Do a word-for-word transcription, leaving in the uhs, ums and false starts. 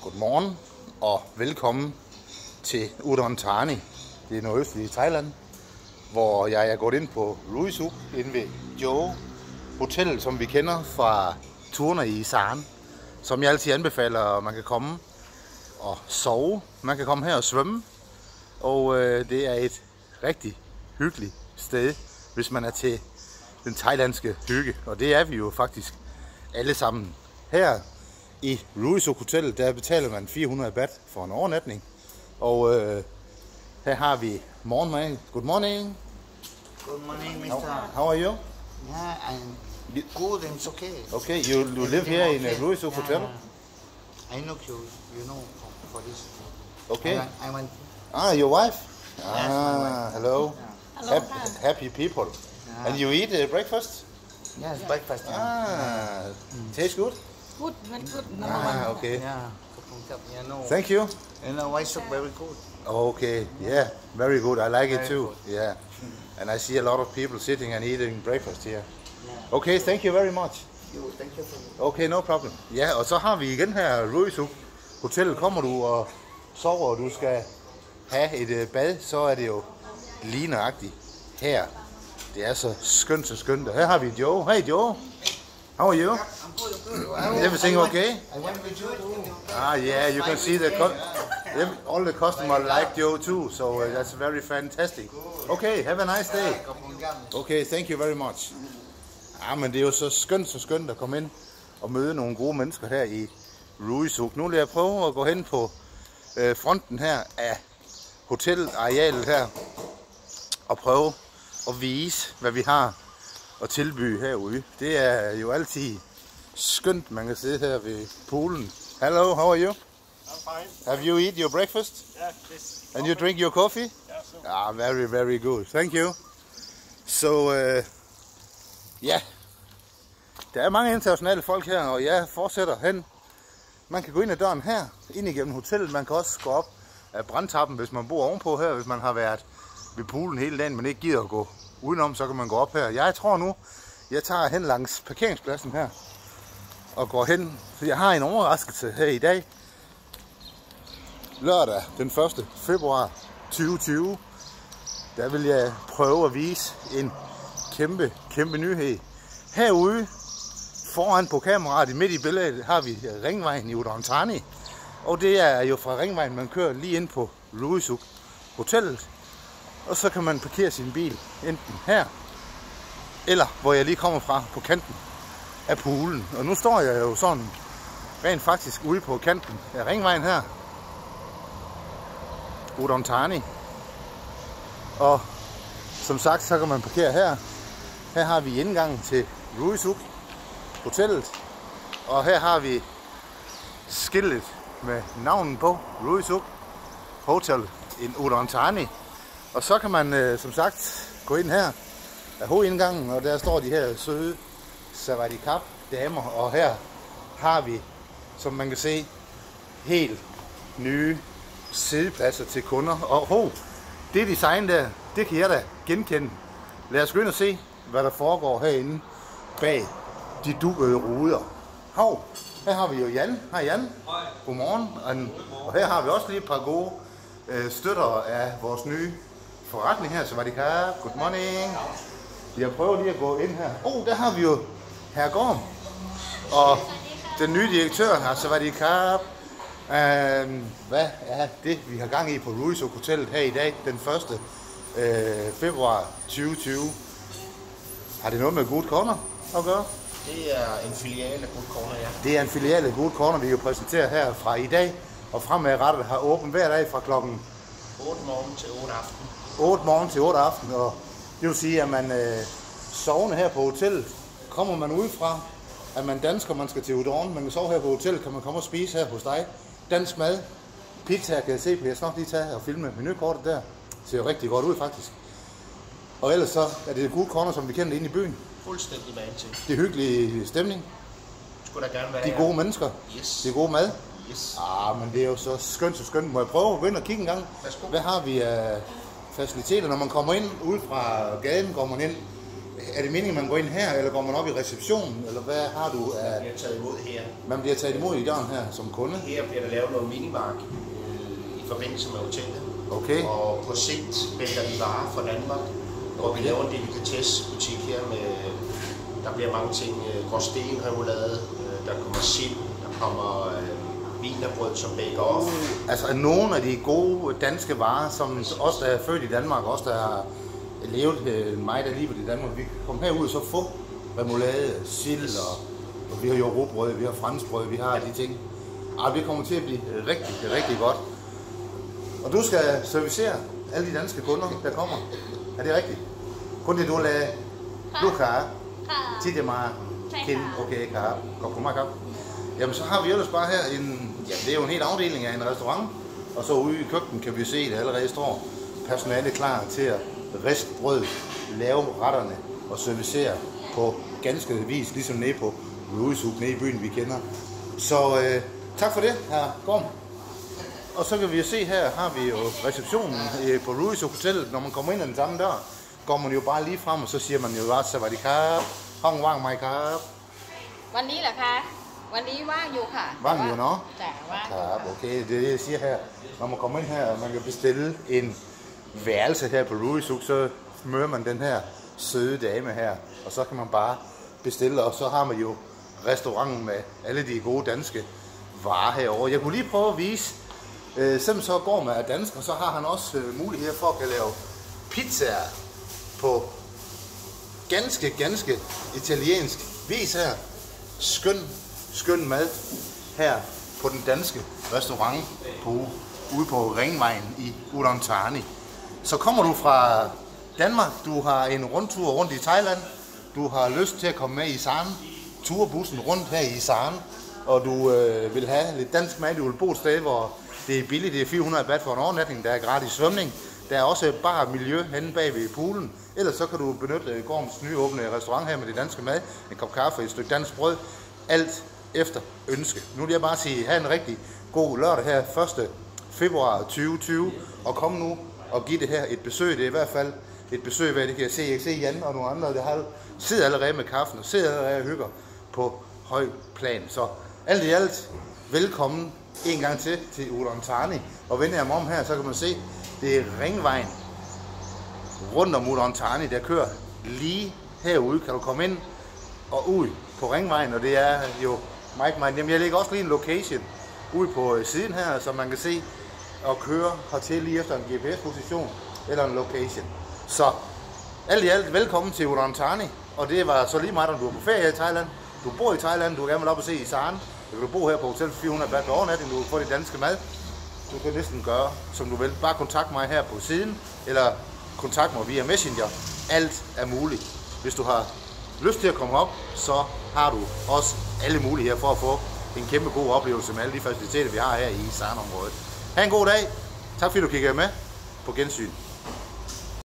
Godmorgen og velkommen til Udon Thani. Det er nordøstlige i Thailand, hvor jeg er gået ind på Ruisuk inde ved Jo Hotel, som vi kender fra turene i Saan, som jeg altid anbefaler, man kan komme og sove. Man kan komme her og svømme, og øh, det er et rigtig hyggeligt sted, hvis man er til den thailandske hygge, og det er vi jo faktisk alle sammen. Her i Ruisuk Hotel, der betaler man fire hundrede baht for en overnatning, og øh, her har vi morgenmad. Good morning. Good morning, mister. How, how are you? Yeah, I'm good. It's okay. Okay, you, you live here in a Ruisuk yeah, Hotel? Yeah. I know you. You know for, for this. Okay. I, want- I want. Ah, your wife? Yes, Ah, my wife. hello. Yeah. Happy, happy people. Yeah. And you eat uh, breakfast? Yes, breakfast. Yeah. Ah, tastes good? Good, very good. Number Ah, one. okay. Yeah. Yeah, no. Thank you. And the white soup very good. Okay, yeah, very good. I like it Very too. good. Yeah, and I see a lot of people sitting and eating breakfast here. Yeah. Okay, thank you very much. You, thank you for. Okay, no problem. Ja, og så har vi igen her Ruisuk Hotellet. Kommer du og sover, og du skal have et øh, bad, så er det jo lige nøjagtigt her. Det er så skønt, så skønt. Og her har vi Joe. Hey Joe, how are you? I'm good. I'm good. Everything okay? I went with you too. Ah, yeah, you can see the co ev- all the customers like Joe too, so uh, that's very fantastic. Okay, have a nice day. Okay, thank you very much. Ja, men det er jo så skønt, så skønt at komme ind og møde nogle gode mennesker her i Ruisuk. Nu vil jeg prøve at gå hen på øh, fronten her af hotelarealet her og prøve at vise, hvad vi har at tilbyde herude. Det er jo altid skønt, man kan sidde her ved poolen. Hello, how are you? I'm fine. Have you eat your breakfast? Yeah, this. And you drink your coffee? Yeah, so. Ah, very, very good. Thank you. So, uh, ja, der er mange internationale folk her, og jeg fortsætter hen. Man kan gå ind ad døren her, ind igennem hotellet. Man kan også gå op af brandtappen, hvis man bor ovenpå her. Hvis man har været ved poolen hele dagen, men ikke gider at gå udenom, så kan man gå op her. Jeg tror nu, jeg tager hen langs parkeringspladsen her og går hen, for jeg har en overraskelse her i dag. Lørdag den første februar tyve tyve, der vil jeg prøve at vise en kæmpe, kæmpe nyhed. Herude foran på kameraet, midt i billedet, har vi Ringvejen i Udon Thani. Og det er jo fra Ringvejen, man kører lige ind på Ruisuk Hotellet. Og så kan man parkere sin bil enten her, eller hvor jeg lige kommer fra, på kanten af poolen. Og nu står jeg jo sådan rent faktisk ude på kanten af Ringvejen her. Udon Thani. Og som sagt, så kan man parkere her. Her har vi indgangen til Ruisuk Hotellet. Og her har vi skiltet med navnet på Ruisuk Hotel in Udon Thani. Og så kan man øh, som sagt gå ind her af hovedindgangen, og der står de her søde Savadikap damer. Og her har vi, som man kan se, helt nye siddepladser til kunder. Og ho, det design der, det kan jeg da genkende. Lad os gå ind og se, hvad der foregår herinde bag de dukkede ruder. Hov, her har vi jo Jan. Hej Jan. Hej. Godmorgen. Og her har vi også lige et par gode øh, støtter af vores nye forretning her. Så var det her. Good morning. Jeg prøver lige at gå ind her. Oh, der har vi jo Herr Gorm. Og den nye direktør her, så var det her. Uh, hvad er det, vi har gang i på Ruisuk Hotellet her i dag, den første uh, februar tyve tyve? Har det noget med Good Corner at gøre? Det er en filial af Good Corner, ja. Det er en filial af Good Corner, vi jo præsenterer her fra i dag, og fremadrettet har åbent hver dag fra klokken otte morgen til otte aften. otte morgen til otte aften. Og det vil sige, at man uh, sovende her på hotellet, kommer man udefra, at man dansker, man skal til Udon, man kan sove her på hotellet, kan man komme og spise her hos dig. Dansk mad, pizza kan jeg se på, jeg skal nok lige tage og filme menukortet der. Det ser jo rigtig godt ud faktisk. Og ellers så er det Good Corner, som vi kender inde i byen. Fuldstændig vant til. Det er hyggelig stemning, Skulle der gerne være de her. gode mennesker, Yes. det er god mad. Yes. Ah, men det er jo så skønt, så skønt. Må jeg prøve at gå ind og kigge en gang? Værsgo. Hvad har vi af faciliteter, når man kommer ind ude fra gaden, går man ind Er det meningen, man går ind her, eller går man op i receptionen, eller hvad har du af... Man bliver taget imod her. Man bliver taget imod i døren her som kunde? Her bliver der lavet noget minimark øh, i forbindelse med hotellet. Okay. Og på sigt vælger vi varer fra Danmark, hvor okay. vi laver en delikatessebutik her med... Der bliver mange ting. Gråsten, remoulade, der kommer sild, der kommer øh, wienerbrød som bake-off. Uh, altså nogle af de gode danske varer, som også der er født i Danmark, også der har levet øh, meget af livet i Danmark. Vi kan komme herud og så få remoulade, sild, og, og vi har jo råbrød, vi har franskbrød, vi har de ting. Og det kommer til at blive rigtig, rigtig godt. Og du skal servicere alle de danske kunder, der kommer. Er det rigtigt? Kun det du lader. Du kan. Til det meget. Okay, kan. Godt på mig, kan. Jamen så har vi ellers bare her en, ja det er jo en helt afdeling af en restaurant. Og så ude i køkkenet kan vi se, at det allerede står personale klar til at riste brød, lave retterne og servicere på ganske vis, ligesom nede på Ruisuk, nede i byen vi kender. Så øh, tak for det, herr Gorm. Og så kan vi se her, har vi jo receptionen øh, på Ruisuk Hotellet. Når man kommer ind ad den samme dør, går man jo bare lige frem, og så siger man jo også, hvad det kan. Hong wang mai kap. วันนี้เหรอคะวันนี้ว่างอยู่ค่ะว่างอยู่เนาะจ้ะว่างครับโอเคdet er det jeg siger her. Når man kommer ind her, og man kan bestille en værelse her på Ruisuk, så møder man den her søde dame her, og så kan man bare bestille, og så har man jo restauranten med alle de gode danske varer herovre. Jeg kunne lige prøve at vise, øh, selvom så går man af dansker, så har han også øh, mulighed for at kan lave pizzaer på ganske, ganske italiensk vis her. Skøn, skøn mad her på den danske restaurant på, ude på Ringvejen i Udon Thani. Så kommer du fra Danmark, du har en rundtur rundt i Thailand, du har lyst til at komme med i Sarn, turbussen rundt her i Sarn, og du øh, vil have lidt dansk mad, du vil bo et sted, hvor det er billigt, det er fire hundrede baht for en overnatning, der er gratis svømning, der er også bare miljø henne bag ved poolen, ellers så kan du benytte Gorms nyåbne restaurant her med det danske mad, en kop kaffe, et stykke dansk brød, alt efter ønske. Nu vil jeg bare sige, have en rigtig god lørdag her, første februar tyve tyve, og kom nu og give det her et besøg. Det er i hvert fald et besøg, hvad det kan jeg se. Jeg kan se Jan og nogle andre, der har sidder allerede med kaffen og sidder allerede og hygger på høj plan. Så alt i alt, velkommen en gang til til Udon Thani. Og vender jeg mig om her, så kan man se, det er Ringvejen rundt om Udon Thani, der kører lige herude. Kan du komme ind og ud på Ringvejen, og det er jo meget, meget nemt. Jeg lægger også lige en location ude på siden her, så man kan se og køre hertil lige efter en G P S-position eller en location. Så alt i alt, velkommen til Udon Thani, og det var så lige meget, om du er på ferie i Thailand, du bor i Thailand, du gerne vil op og se i Sarn, du kan bo her på hotel fire hundrede baht per overnatning, du kan få det danske mad, du kan næsten gøre, som du vil. Bare kontakt mig her på siden, eller kontakt mig via Messenger. Alt er muligt. Hvis du har lyst til at komme op, så har du også alle muligheder for at få en kæmpe god oplevelse med alle de faciliteter, vi har her i Sarn-området. Ha' en god dag. Tak fordi du kiggede med. På gensyn.